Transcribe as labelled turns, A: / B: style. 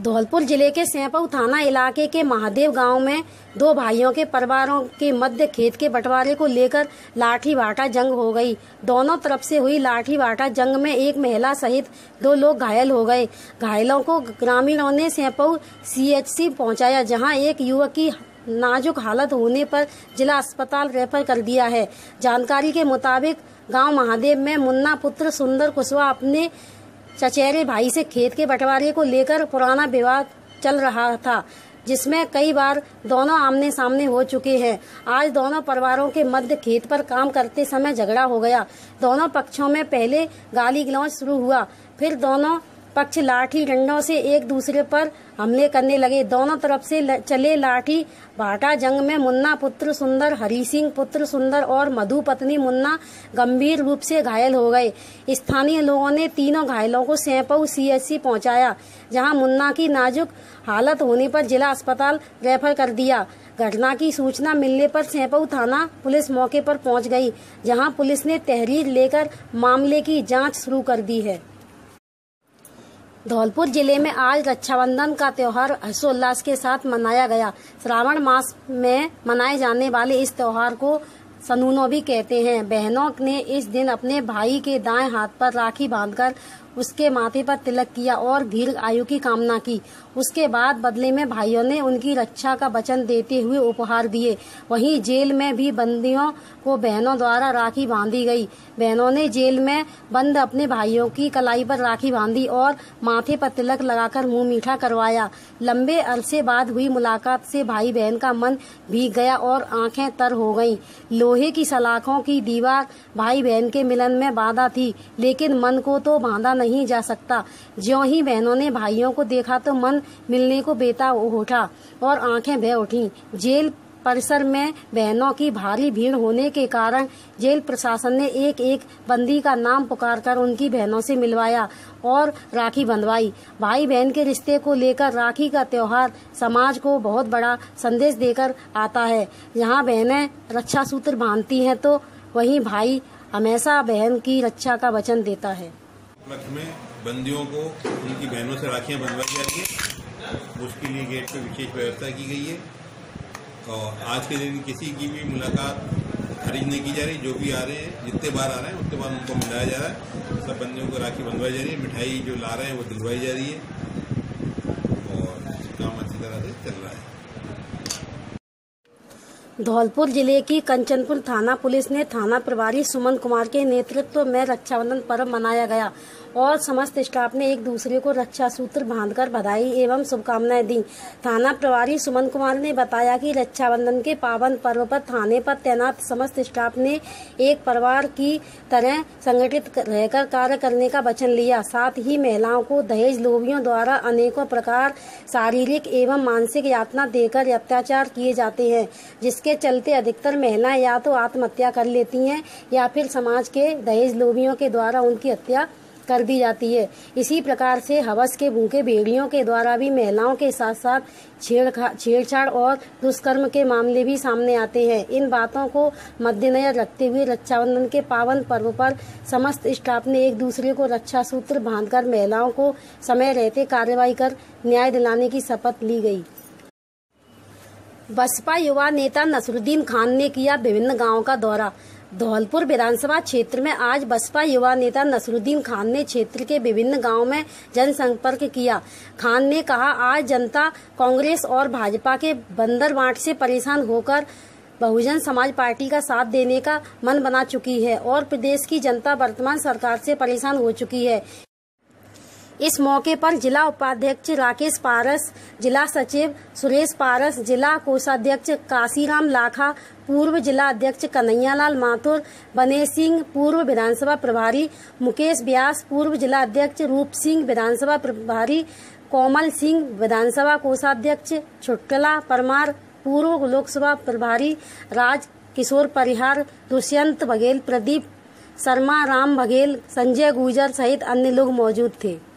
A: धौलपुर जिले के सैंपऊ थाना इलाके के महादेव गांव में दो भाइयों के परिवारों के मध्य खेत के बंटवारे को लेकर लाठी बाटा जंग हो गई। दोनों तरफ से हुई लाठी बाटा जंग में एक महिला सहित दो लोग घायल हो गए। घायलों को ग्रामीणों ने सैंपऊ CHC पहुंचाया, जहां एक युवक की नाजुक हालत होने पर जिला अस्पताल रेफर कर दिया है। जानकारी के मुताबिक गांव महादेव में मुन्ना पुत्र सुंदर कुशवाहा अपने चचेरे भाई से खेत के बंटवारे को लेकर पुराना विवाद चल रहा था, जिसमें कई बार दोनों आमने सामने हो चुके हैं। आज दोनों परिवारों के मध्य खेत पर काम करते समय झगड़ा हो गया। दोनों पक्षों में पहले गाली गलौज शुरू हुआ, फिर दोनों पक्ष लाठी डंडों से एक दूसरे पर हमले करने लगे। दोनों तरफ से चले लाठी बाटा जंग में मुन्ना पुत्र सुंदर, हरी सिंह पुत्र सुंदर और मधु पत्नी मुन्ना गंभीर रूप से घायल हो गए। स्थानीय लोगों ने तीनों घायलों को सैंपऊ CHC पहुंचाया, जहां मुन्ना की नाजुक हालत होने पर जिला अस्पताल रेफर कर दिया। घटना की सूचना मिलने पर सैंपऊ थाना पुलिस मौके पर पहुंच गई, जहां पुलिस ने तहरीर लेकर मामले की जाँच शुरू कर दी है। धौलपुर जिले में आज रक्षाबंधन का त्योहार हर्षोल्लास के साथ मनाया गया। श्रावण मास में मनाए जाने वाले इस त्योहार को सनूनो भी कहते हैं। बहनों ने इस दिन अपने भाई के दाएं हाथ पर राखी बांधकर उसके माथे पर तिलक किया और दीर्घ आयु की कामना की। उसके बाद बदले में भाइयों ने उनकी रक्षा का वचन देते हुए उपहार दिए। वहीं जेल में भी बंदियों को बहनों द्वारा राखी बांधी गई। बहनों ने जेल में बंद अपने भाइयों की कलाई पर राखी बांधी और माथे पर तिलक लगाकर मुंह मीठा करवाया। लंबे अरसे बाद हुई मुलाकात से भाई बहन का मन भीग गया और आंखें तर हो गईं। लोहे की सलाखों की दीवार भाई बहन के मिलन में बाधा थी, लेकिन मन को तो बांधा नहीं जा सकता। ज्यों ही बहनों ने भाइयों को देखा तो मन मिलने को बेताब उठा और आंखें बह उठी। जेल परिसर में बहनों की भारी भीड़ होने के कारण जेल प्रशासन ने एक एक बंदी का नाम पुकारकर उनकी बहनों से मिलवाया और राखी बंधवाई। भाई बहन के रिश्ते को लेकर राखी का त्योहार समाज को बहुत बड़ा संदेश देकर आता है। जहां बहनें रक्षा सूत्र बांधती हैं तो वहीं भाई हमेशा बहन की रक्षा का वचन देता है।
B: में बंदियों को उनकी बहनों से राखियां बंधवाई जा रही है, उसके लिए गेट पे विशेष व्यवस्था की गई है। और आज के दिन किसी की भी मुलाकात खारिज नहीं की जा रही। जो भी आ रहे हैं, जितने बार आ रहे हैं उतने बार उनको मिलाया जा रहा है। सब बंदियों को राखी बंधवाई जा रही है, मिठाई जो ला रहे हैं वो दिलवाई जा रही है और काम अच्छी तरह से चल रहा है।
A: धौलपुर जिले की कंचनपुर थाना पुलिस ने थाना प्रभारी सुमन कुमार के नेतृत्व में रक्षाबंधन पर्व मनाया गया और समस्त स्टाफ ने एक दूसरे को रक्षा सूत्र बांधकर बधाई एवं शुभकामनाएं दी। थाना प्रभारी सुमन कुमार ने बताया कि रक्षाबंधन के पावन पर्व पर थाने पर तैनात समस्त स्टाफ ने एक परिवार की तरह संगठित रहकर कार्य करने का वचन लिया। साथ ही महिलाओं को दहेज लोभियों द्वारा अनेकों प्रकार शारीरिक एवं मानसिक यातना देकर अत्याचार किए जाते हैं, जिसके चलते अधिकतर महिलाएं या तो आत्महत्या कर लेती हैं या फिर समाज के दहेज लोभियों के द्वारा उनकी हत्या कर दी जाती है। इसी प्रकार से हवस के भूखे भेड़ियों के द्वारा भी महिलाओं के साथ साथ छेड़छाड़ और दुष्कर्म के मामले भी सामने आते हैं। इन बातों को मद्देनजर रखते हुए रक्षाबंधन के पावन पर्व पर समस्त स्टाफ ने एक दूसरे को रक्षा सूत्र बांधकर महिलाओं को समय रहते कार्रवाई कर न्याय दिलाने की शपथ ली गई। बसपा युवा नेता नसरुद्दीन खान ने किया विभिन्न गाँवों का दौरा। धौलपुर विधानसभा क्षेत्र में आज बसपा युवा नेता नसरुद्दीन खान ने क्षेत्र के विभिन्न गांवों में जनसंपर्क किया। खान ने कहा, आज जनता कांग्रेस और भाजपा के बंदरबांट से परेशान होकर बहुजन समाज पार्टी का साथ देने का मन बना चुकी है और प्रदेश की जनता वर्तमान सरकार से परेशान हो चुकी है। इस मौके पर जिला उपाध्यक्ष राकेश पारस, जिला सचिव सुरेश पारस, जिला कोषाध्यक्ष काशीराम लाखा, पूर्व जिला अध्यक्ष कन्हैयालाल माथुर, बने सिंह पूर्व विधानसभा प्रभारी, मुकेश व्यास पूर्व जिला अध्यक्ष, रूप सिंह विधानसभा प्रभारी, कोमल सिंह विधानसभा कोषाध्यक्ष, छुटकला परमार पूर्व लोकसभा प्रभारी, राज किशोर परिहार, दुष्यंत बघेल, प्रदीप शर्मा, राम बघेल, संजय गुर्जर सहित अन्य लोग मौजूद थे।